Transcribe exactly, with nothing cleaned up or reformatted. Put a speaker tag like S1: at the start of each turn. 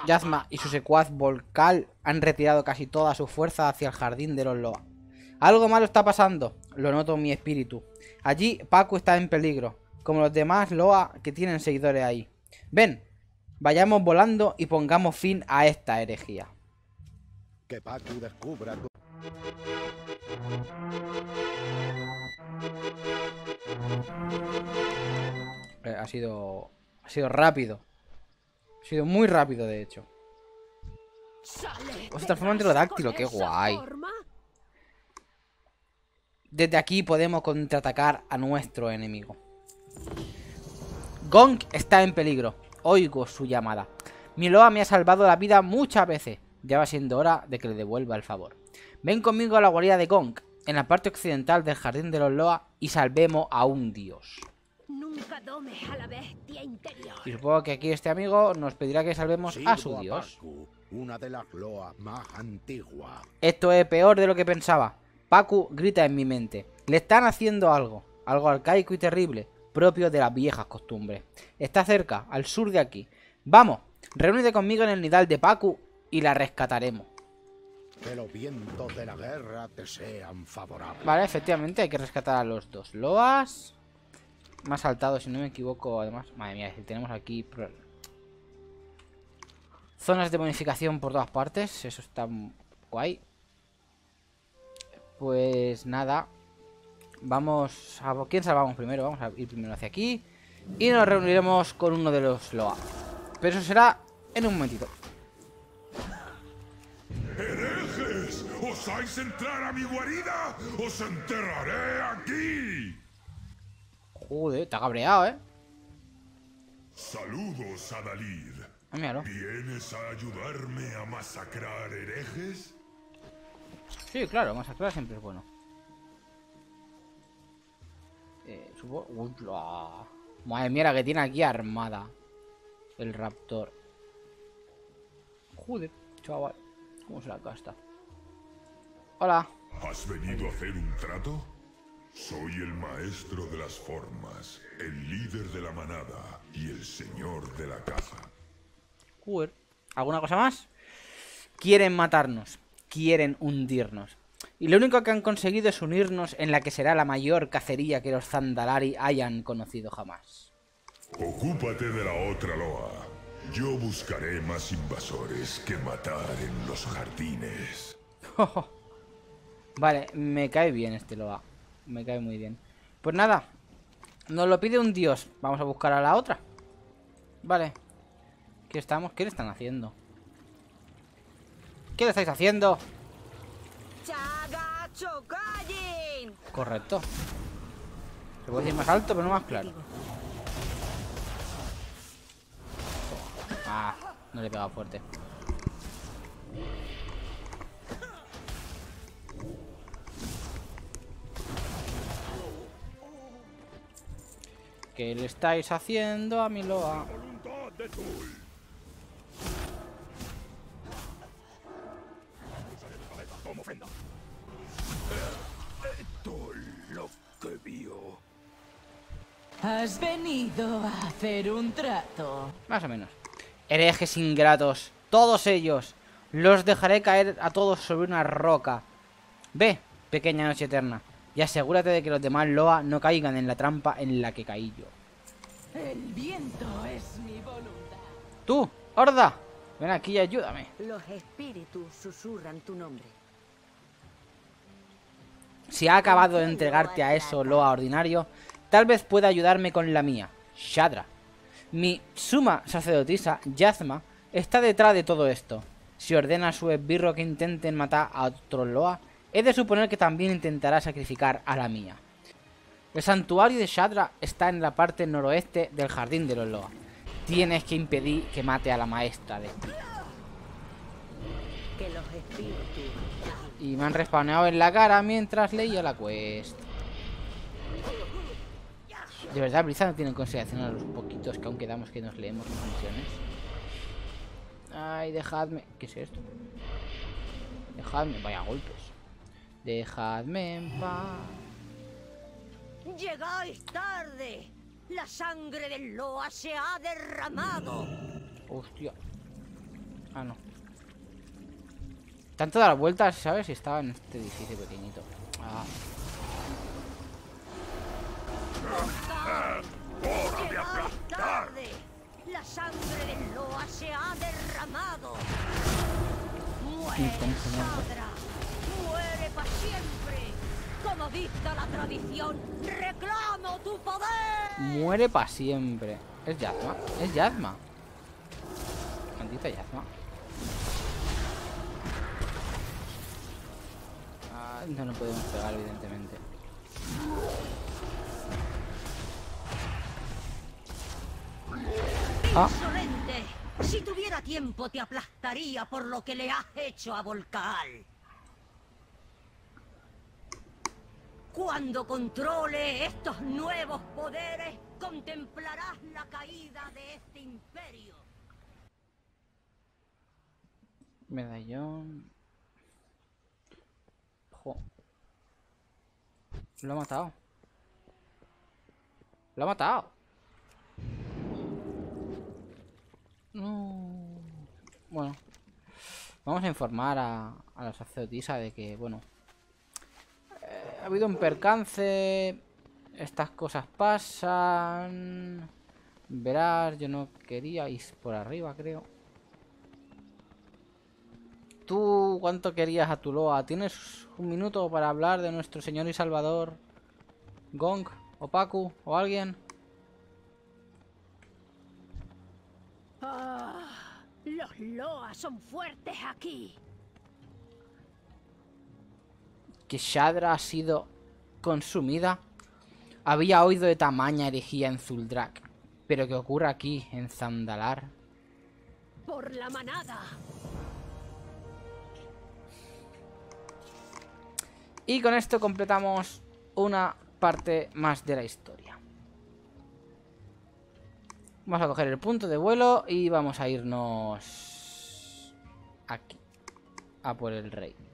S1: Yazma y su secuaz Volcal han retirado casi toda su fuerza hacia el jardín de los Loa. Algo malo está pasando, lo noto en mi espíritu. Allí Pacu está en peligro, como los demás Loa que tienen seguidores ahí. Ven, vayamos volando y pongamos fin a esta herejía.
S2: Que Pacu descubra tu...
S1: Eh, ha sido... Ha sido rápido. Ha sido muy rápido, de hecho. Oh, se transforma en pterodáctilo, qué guay. Desde aquí podemos contraatacar a nuestro enemigo. Gonk está en peligro. Oigo su llamada. Mi Loa me ha salvado la vida muchas veces. Ya va siendo hora de que le devuelva el favor. Ven conmigo a la guarida de Gonk, en la parte occidental del jardín de los Loa, y salvemos a un dios.
S3: Nunca domes a la bestia interior.
S1: Y supongo que aquí este amigo nos pedirá que salvemos a su
S2: Sirvo
S1: dios.
S2: Pacu, una de las Loas más antiguas.
S1: Esto es peor de lo que pensaba. Pacu grita en mi mente. Le están haciendo algo. Algo arcaico y terrible, propio de las viejas costumbres. Está cerca, al sur de aquí. Vamos, reúnete conmigo en el nidal de Pacu y la rescataremos.
S2: Que los vientos de la guerra te sean favorables.
S1: Vale, efectivamente hay que rescatar a los dos Loas. Me ha saltado, si no me equivoco, además. Madre mía, si tenemos aquí zonas de bonificación por todas partes. Eso está guay. Pues nada. Vamos a... ¿Quién salvamos primero? Vamos a ir primero hacia aquí. Y nos reuniremos con uno de los Loa. Pero eso será en un momentito.
S4: ¡Herejes! ¿Osáis entrar a mi guarida? ¡Os enterraré aquí!
S1: Joder, está cabreado, ¿eh?
S4: Saludos, Adalid.
S1: Ah, míralo.
S4: ¿Vienes a ayudarme a masacrar herejes?
S1: Sí, claro, masacrar siempre es bueno. Eh, supo... Uy, la... Madre mía, la que tiene aquí armada el raptor. Joder, chaval. ¿Cómo se la gasta? Hola.
S4: ¿Has venido a hacer un trato? Soy el maestro de las formas, el líder de la manada y el señor de la caza.
S1: Joder. ¿Alguna cosa más? Quieren matarnos. Quieren hundirnos. Y lo único que han conseguido es unirnos en la que será la mayor cacería que los Zandalari hayan conocido jamás.
S4: Ocúpate de la otra Loa. Yo buscaré más invasores que matar en los jardines.
S1: Vale, me cae bien este Loa. Me cae muy bien. Pues nada, nos lo pide un dios. Vamos a buscar a la otra. Vale. ¿Qué estamos? ¿Qué le están haciendo? ¿Qué le estáis haciendo? Correcto. Se puede decir más alto, pero no más claro. Ah, no le he pegado fuerte. ¿Qué le estáis haciendo a mi Loa?
S2: Lo que vio.
S5: Has venido a hacer un trato.
S1: Más o menos. Herejes ingratos, todos ellos. Los dejaré caer a todos sobre una roca. Ve, pequeña noche eterna, y asegúrate de que los demás Loa no caigan en la trampa en la que caí yo.
S5: El viento es mi voluntad.
S1: Tú, horda, ven aquí y ayúdame.
S3: Los espíritus susurran tu nombre.
S1: Si ha acabado de entregarte a eso Loa ordinario, tal vez pueda ayudarme con la mía, Shadra. Mi suma sacerdotisa, Yazma, está detrás de todo esto. Si ordena a su esbirro que intenten matar a otros Loa, he de suponer que también intentará sacrificar a la mía. El santuario de Shadra está en la parte noroeste del jardín de los Loa. Tienes que impedir que mate a la maestra de ti.
S3: Que los espíritus.
S1: Y me han respawneado en la cara mientras leía la quest. De verdad, Blizzard no tiene en consideración a los poquitos que aún quedamos que nos leemos las misiones. Ay, dejadme... ¿Qué es esto? Dejadme... Vaya golpes. Dejadme en paz.
S3: Llegáis tarde. La sangre del Loa se ha derramado.
S1: Hostia. Ah, no. Tanto dar vueltas, ¿sabes? Si estaba en este edificio pequeñito. Ah.
S3: ¡Llegáis tarde! ¡La sangre del Loa se ha derramado! ¡Muere, Shadra! ¡Muere para siempre! ¡Como dicta la tradición! ¡Reclamo tu poder!
S1: Muere para siempre. Es Yazma. Es Yazma. Maldita Yazma. Ah, no lo podemos pegar, evidentemente. Ah.
S3: ¡Insolente! Si tuviera tiempo te aplastaría por lo que le has hecho a Volcal. Cuando controle estos nuevos poderes, contemplarás la caída de este imperio.
S1: Medallón. Jo. Lo ha matado. Lo ha matado. No. Bueno. Vamos a informar a, a la sacerdotisa de que, bueno, eh, ha habido un percance. Estas cosas pasan. Verás, yo no quería ir por arriba, creo. ¿Tú cuánto querías a tu Loa? ¿Tienes un minuto para hablar de nuestro Señor y Salvador? ¿Gong? ¿O Pacu? ¿O alguien?
S3: Ah, los Loas son fuertes aquí.
S1: ¿Que Shadra ha sido consumida? Había oído de tamaña herejía en Zuldrak. ¿Pero qué ocurre aquí, en Zandalar?
S3: Por la manada.
S1: Y con esto completamos una parte más de la historia. Vamos a coger el punto de vuelo y vamos a irnos aquí, a por el rey.